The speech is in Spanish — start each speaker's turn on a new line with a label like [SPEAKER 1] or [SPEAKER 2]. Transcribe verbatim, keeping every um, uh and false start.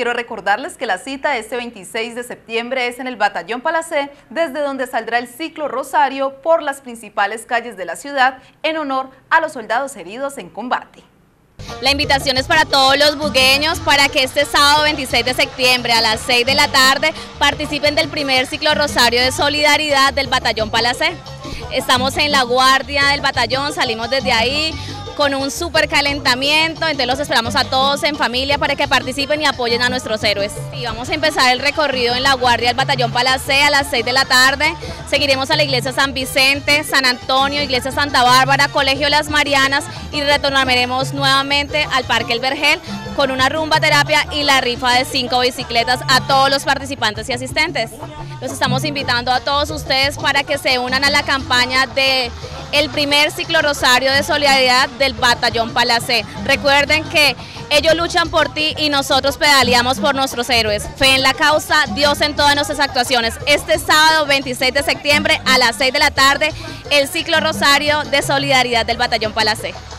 [SPEAKER 1] quiero recordarles que la cita este veintiséis de septiembre es en el Batallón Palacé, desde donde saldrá el ciclo Rosario por las principales calles de la ciudad en honor a los soldados heridos en combate.
[SPEAKER 2] La invitación es para todos los bugueños para que este sábado veintiséis de septiembre a las seis de la tarde participen del primer ciclo Rosario de Solidaridad del Batallón Palacé. Estamos en la guardia del batallón, salimos desde ahí con un súper calentamiento, entonces los esperamos a todos en familia para que participen y apoyen a nuestros héroes. Y vamos a empezar el recorrido en la guardia del Batallón Palacé a las seis de la tarde, seguiremos a la iglesia San Vicente, San Antonio, iglesia Santa Bárbara, Colegio Las Marianas y retornaremos nuevamente al Parque El Vergel con una rumba terapia y la rifa de cinco bicicletas a todos los participantes y asistentes. Los estamos invitando a todos ustedes para que se unan a la campaña de el primer ciclo Rosario de Solidaridad del Batallón Palacé. Recuerden que ellos luchan por ti y nosotros pedaleamos por nuestros héroes. Fe en la causa, Dios en todas nuestras actuaciones. Este sábado veintiséis de septiembre a las seis de la tarde, el ciclo Rosario de Solidaridad del Batallón Palacé.